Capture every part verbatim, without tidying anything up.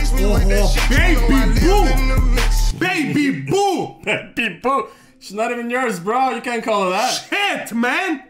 diss me oh, with that shit. baby You know I live boo. in the mix. Baby boo. Baby boo. She's not even yours, bro. You can't call her that. Shit, man.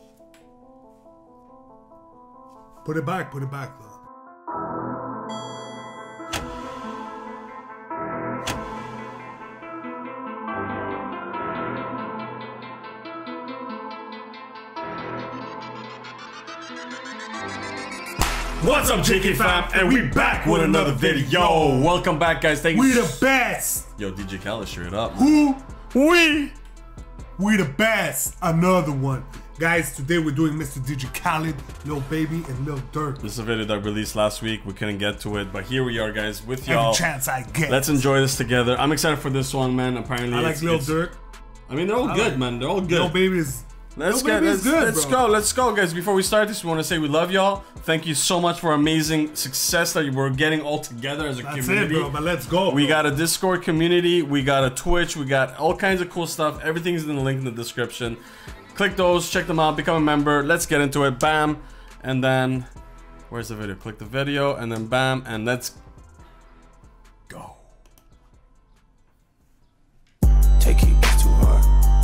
Put it back, put it back, though. What's up, J K fam? And we back with another video. Welcome back, guys. Thank you. We the best. Yo, D J Khaled, straight up. Who? We. We the best. Another one. Guys, today we're doing Mister D J Khaled, Lil Baby, and Lil Durk. This is a video that released last week. We couldn't get to it, but here we are, guys, with y'all. Every chance I get. Let's enjoy this together. I'm excited for this one, man. Apparently, I like it's, Lil it's, Durk. I mean, they're all I good, like, man. They're all good. Lil Baby is. Let's Lil get. Baby Let's, is good, let's bro. go. Let's go, guys. Before we start this, we want to say we love y'all. Thank you so much for amazing success that we're getting all together as a That's community. it, bro. But let's go. We bro. got a Discord community. We got a Twitch. We got all kinds of cool stuff. Everything's in the link in the description. Click those, check them out, become a member. Let's get into it. Bam. And then, where's the video? Click the video, and then bam, and let's go. Take it too hard.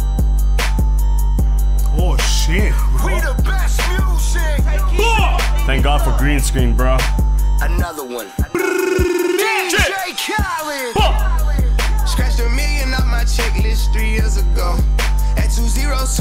Oh, shit. Bro. We the best music. Thank God for green screen, bro. Another one. D J Khaled. Scratched a million off my checklist three years ago. At two zeros.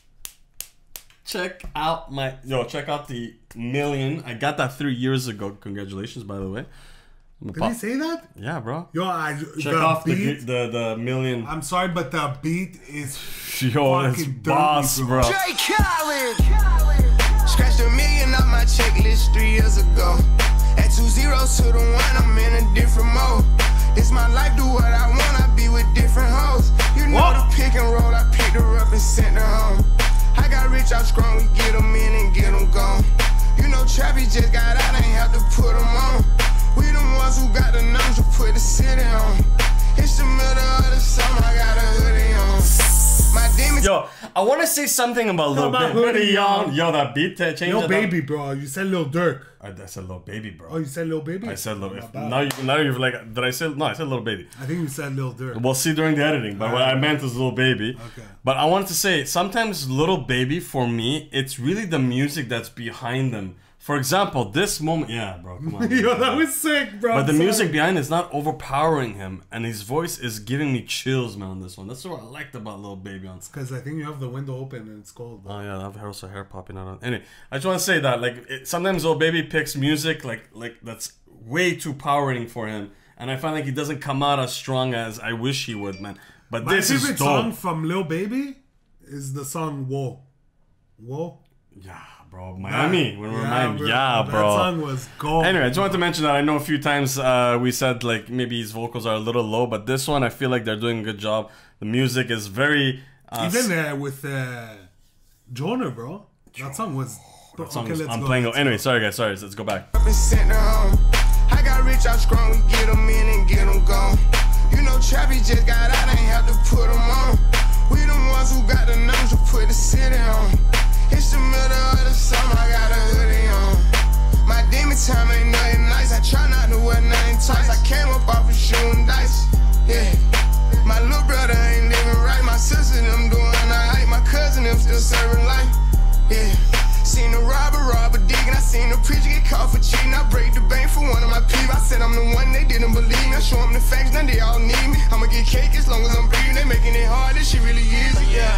Check out my yo. Check out the million. I got that three years ago. Congratulations, by the way. Did he say that? Yeah, bro. Yo, I Check the off the, beat. the the million. I'm sorry, but the beat is Yo, it's fucking boss, dirty, bro. J Khaled. Scratched a million off my checklist three years ago. At two zeros to the one, I'm in a different mode. This my life, do what I want. I be with different hoes. You know What? the pick and roll. I picked her up and sent her home. I got rich out strong, we get them in and get them gone. You know Trappy just got out, ain't have to put them on. We the ones who got the numbers to put the city on. It's the middle of the summer, I got a hoodie on. My demons. Yo, I want to say something about Lil about Baby. hoodie on. Yo, that beat uh, change. Lil it Baby, bro. You said Lil Durk. I, I said Lil Baby, bro. Oh, you said Lil Baby? I said Lil. Not If, bad. now, you, now you're like, did I say? No, I said Lil Baby. I think you said Lil Durk. We'll see during the editing, but what I meant was Lil Baby. Okay. But I wanted to say, sometimes Lil Baby, for me, it's really the music that's behind them. For example, this moment, yeah, bro, come on. Yo, that was sick, bro. But the I'm sorry. music behind it is not overpowering him, and his voice is giving me chills, man, on this one. That's what I liked about Lil Baby on. Because I think you have the window open and it's cold. Bro. Oh yeah, I have also hair popping out. On. Anyway, I just want to say that, like, it, sometimes Lil Baby picks music like like that's way too powering for him, and I find like he doesn't come out as strong as I wish he would, man. But My this is favorite dope. song from Lil Baby is the song Whoa. Whoa? Yeah, bro. Miami. When we're in Miami. bro. Yeah, that bro. That song was gold. Anyway, I just wanted to mention that I know a few times uh, we said like maybe his vocals are a little low, but this one I feel like they're doing a good job. The music is very uh, Even uh, with uh, Jonah, bro. That song was... that song okay, is- let's I'm go. playing. let's Anyway, go. sorry guys, sorry. Let's go back. Up and sent her home. I got rich out strong, we get them in and get them gone. You know Trappy just got out, ain't have to put them on. We the ones who got the numbers to put the city on. It's the middle of the summer, I got a hoodie on. My demon time ain't nothing nice, I try not to wear nothing tight. I came up off of shooting dice, yeah. My little brother ain't living right, my sister them doing alright. My cousin them still serving life, yeah. Seen the robber, robber digging. I seen the preacher get caught for cheating. I break the bank for one of my people. I said I'm the one they didn't believe me. I show them the facts, now they all need me. I'ma get cake as long as I'm breathing. They making it hard, this shit really easy, yeah.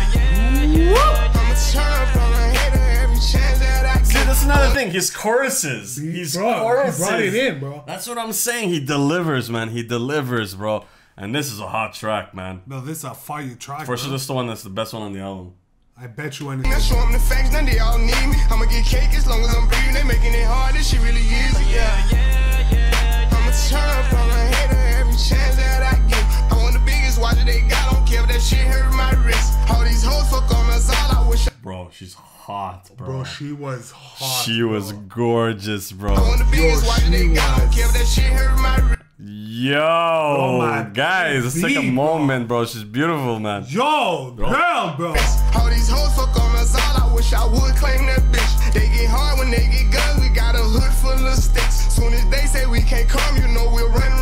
I'ma turn up on a hater every chance that I See, get. that's another thing. His choruses. His Bro, he choruses. brought it in, bro. That's what I'm saying. He delivers, man. He delivers, bro. And this is a hot track, man. No, this is a fire track, For sure, bro. this is the one that's the best one on the album. I bet you I anything. show them the facts, now they all need me. I'ma get cake as long as I'm breathing. They making it hard, this shit really easy, yeah. I'ma turn up on a hater every chance that I get. I want the biggest watch that they got, don't care if that shit hurt my wrist. All these hoes fuck on us all, I wish I Bro, she's hot, bro. Bro, she was hot. She bro. was gorgeous, bro. I want the biggest Yo, watch that they she got, don't was- care if that shit hurt my wrist. Yo, my guys, let's take a baby, moment, bro. She's beautiful, man. Yo, girl, bro. All these hoes fuck on us all, I wish I would claim that bitch. They get hard when they get guns, we got a hood full of sticks. Soon as they say we can't come, you know we'll run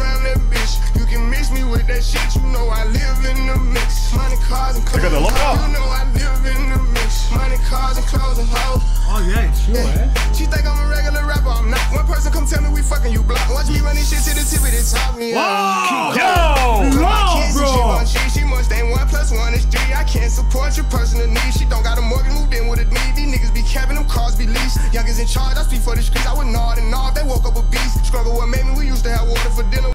Watch me run this shit to the tip of the top. Whoa! Yo! Bro! She must ain't one plus one is three. I can't support your personal needs. She don't got a mortgage, moved in with a need. These niggas be capping, them cars be leased. Youngers in charge, I speak for the streets. I would nod and nod. They woke up a beast. Struggle what made me. We used to have water for dinner.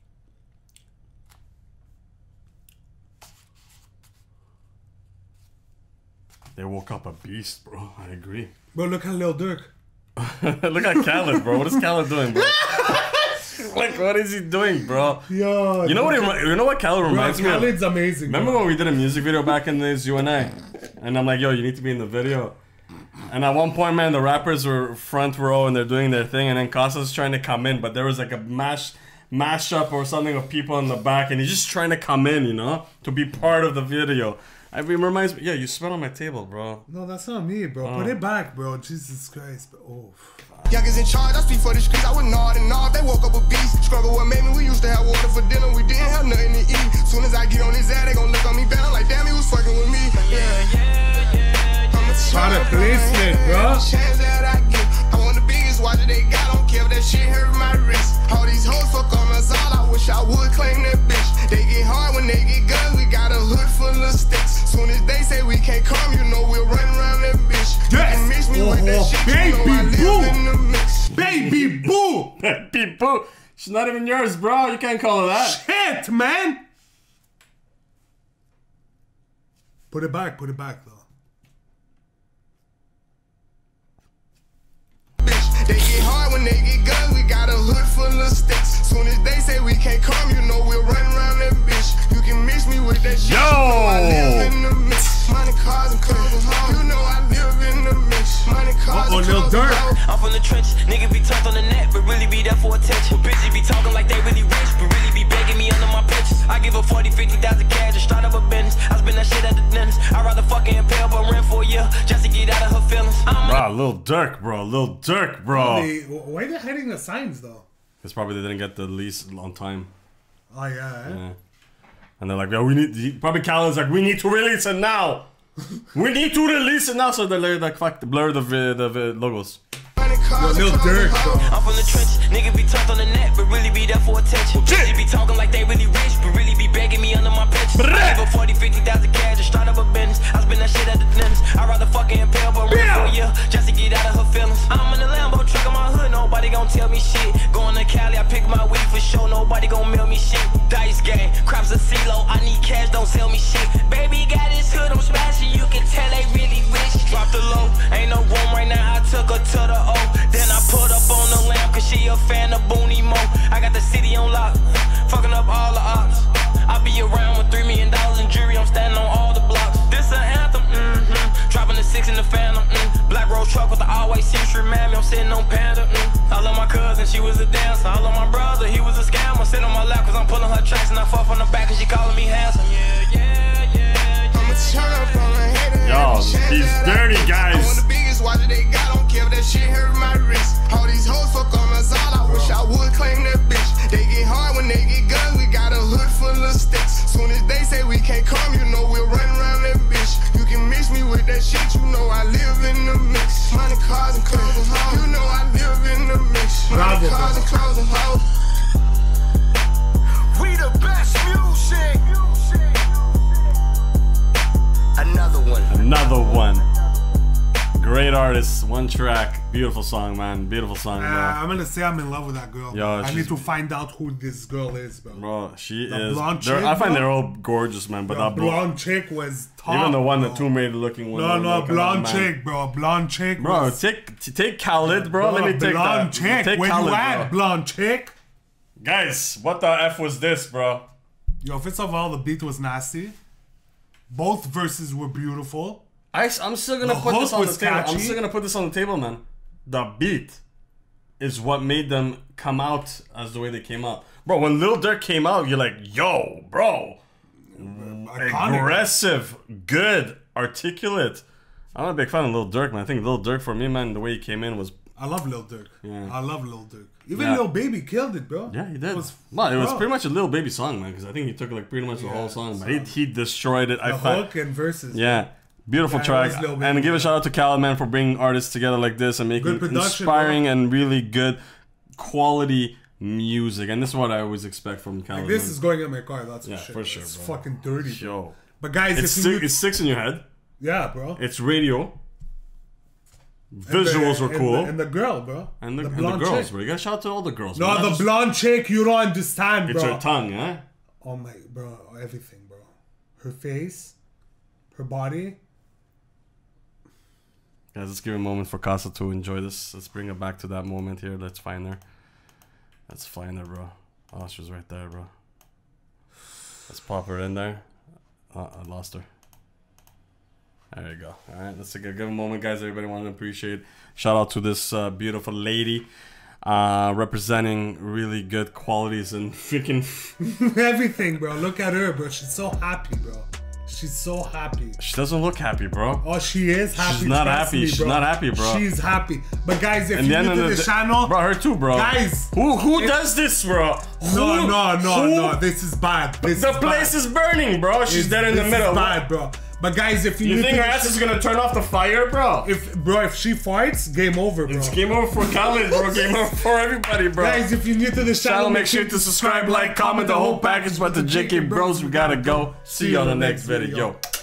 They woke up a beast, bro. I agree. Bro, look at Lil Durk. Look at Khaled, bro. What is Khaled doing, bro? Like, what is he doing, bro? Yo, you know what? He, you know what Khaled reminds bro, me of? Khaled's amazing. Remember bro. when we did a music video back in this U N A, and I'm like, yo, you need to be in the video. And at one point, man, the rappers were front row and they're doing their thing, and then Costa's trying to come in, but there was like a mash mashup or something of people in the back, and he's just trying to come in, you know, to be part of the video. I mean, it reminds me, yeah, you spit on my table, bro. No, that's not me, bro. Oh. Put it back, bro. Jesus Christ. Oh. Youngers in charge, I speak for the streets. I would nod and nod. They woke up a beast. Struggle what made me. We used to have water for dinner. We didn't have nothing to eat. Soon as I get on his ass, they gon' look on me bad. I'm like, damn, he was fucking with me. Yeah, yeah, yeah. I'm a Product placement, bro. Chance that I get. I want the biggest watch that they got. Don't care if that shit hurt my wrist. All these hoes fuck on us all. I wish I would claim that bitch. They get hard when they get guns. We got a hood full of sticks. Soon as they say we can't come, you know we'll run around that bitch. You Yes. can mix me with that Oh, shit. baby, You know I live boo. in the mix. Baby boo! Beep boo. She's not even yours, bro. You can't call her that. Shit, man! Put it back, put it back, though. Bitch, they get hard when they get guns. We got a hood full of sticks. Soon as they say we can't come, you know we'll run around that bitch. You can mix me with that shit. Yo! You know I live in the mix. Money, cars, and clothes and hoes. You know I live in the mix. Money, cars, Uh-oh, and Lil clothes and Durk. hoes. I'm from the trench, nigga be tough on the net, but really be there for attention. Bitches be talking like they really rich, but really be begging me under my pictures. I give her forty, fifty thousand cash to start up a business. I spend that shit at the dentist. I'd rather fucking impale but rent for a year just to get out of her feelings. I'm Bro, Lil Durk, bro. Lil Durk, bro. They, why are they hiding the signs, though? Because probably they didn't get the lease on time. Oh, yeah, eh? Yeah. And they're like, yo, we need, he, probably Khaled's like, we need to release it now. We need to release it now. So they're like, fuck, blur the, the, the, the logos. Money, cars, Yo, and Lil clothes and Durk, hoes. bro. I'm from the trench, nigga be tough on the net, but really be there for attention. Bitches be talking like they really rich, but really be begging me under my pictures. I give her forty, fifty thousand cash to start up a business. I spend that shit at the dentist. I'd rather fucking impale but rent for a year just to get out of her feelings. I'm in the Lambo truck in my hood, nobody gon' tell me shit. Going to Cali, I pick my weed for sure, nobody gon' mail me shit. Dice game, crops a CeeLo, I need cash, don't sell me shit. Baby got his hood, I'm smashing, you can tell they really rich. Drop the low, ain't no room right now, I took her to the O. Then I put up on the lamp, cause she a fan of Booney Mo. I got the city on lock, fucking up all the ops. I be around with three million dollars in jewelry, I'm standing on all the blocks. This an anthem, mm-hmm. Dropping the six in the phantom, mm. Black road truck with the always century mammy, I'm sitting on Panda, mm. I love my cousin, she was a dancer. I love my brother, he was a scammer. Sit on my lap cause I'm pulling her tracks, and I fuck on the back cause she calling me handsome. Yeah, yeah, yeah. I'ma turn up on a hater. Yo, Every chance he's that I dirty, get. guys. I want the biggest watch that they got. Don't care if that shit hurt my wrist. All these hoes fuck on us all. I wish I would claim that bitch. They get hard when they get guns. We got a hood full of sticks. Soon as they say we can't come, you know we'll run around that bitch. You can mix me with that shit. You know I live in the mix. Money, cars, and clothes and hoes. You know I live in the mix. Money, Bravo, cars, and bro. clothes and hoes. We the best music. Another one. Another one. Great artist, one track. Beautiful song, man. Beautiful song, Uh, bro. I'm gonna say I'm in love with that girl. Yo, I she's- need to find out who this girl is, bro. Bro, she The is. blonde they're- chick, I find bro? they're all gorgeous, man. But The that blonde, blonde chick was top. even the one, bro. the two made looking one. No, that no, look, blonde man. chick, bro. Blonde chick. Bro, was, take take Khaled, bro. Let me take blonde that. chick. Take Where Khaled, you at, bro. blonde chick? Guys, what the f was this, bro? Yo, first of all, the beat was nasty. Both verses were beautiful. I, I'm still gonna The put this hook on the was table. I'm catchy. still gonna put this on the table, man. The beat is what made them come out as the way they came out, bro. When Lil Durk came out, you're like, yo, bro, Iconic. aggressive, good, articulate. I'm not a big fan of Lil Durk, man. I think Lil Durk for me, man, the way he came in was, I love Lil Durk. Yeah. I love Lil Durk. Even Yeah. Lil Baby killed it, bro. yeah, he did. It was, well, it was bro, pretty much a Lil Baby song, man, because I think he took like pretty much the Yeah, whole song, but so- he he destroyed it. I the find, hook and verses. yeah. Beautiful Yeah, it track, was Lil Baby, and give a yeah. shout out to Khaled, man, for bringing artists together like this and making Good production, inspiring and really good quality music, and this is what I always expect from Khaled. Like, this is going in my car. That's for yeah, sure. for sure. It's bro. fucking dirty. Bro. Yo, but guys, it's if si you it's six in your head. yeah, bro. It's radio. Visuals and the, were cool. and the, and the girl, bro. And the, the and the blonde girls, chick. bro. You gotta shout out to all the girls. No, bro. the Just, blonde chick, you don't understand, bro. it's her tongue, huh? Oh my, bro, everything, bro. Her face, her body. Guys, let's give a moment for Casa to enjoy this. Let's bring her back to that moment here. Let's find her. Let's find her, bro. Oh, she was right there, bro. Let's pop her in there. Oh, I lost her. There you go. All right, let's take a good moment, guys. Everybody want to appreciate. Shout out to this uh, beautiful lady, uh, representing really good qualities and freaking Everything, bro. Look at her, bro. She's so happy, bro. She's so happy. She doesn't look happy, bro. Oh, she is happy. She's not trust happy. me, She's bro. not happy, bro. She's happy. But guys, if And you're then new to the, the channel, bro, her too, bro. guys, who who if- does this, bro? no, Who- no, no, who- no. This is bad. This The is place bad. is burning, bro. She's It's- dead in the this middle. Is bad, bro. But guys, if you, You new think to her the ass is ch- gonna turn off the fire, bro? if bro, if she farts, game over, bro. It's game over for Khaled, bro. Game over for everybody, bro. Guys, if you're new to the channel, Channel, make sure to subscribe, like, comment, the whole package. But the J K Bros, we gotta go. See you on the next video.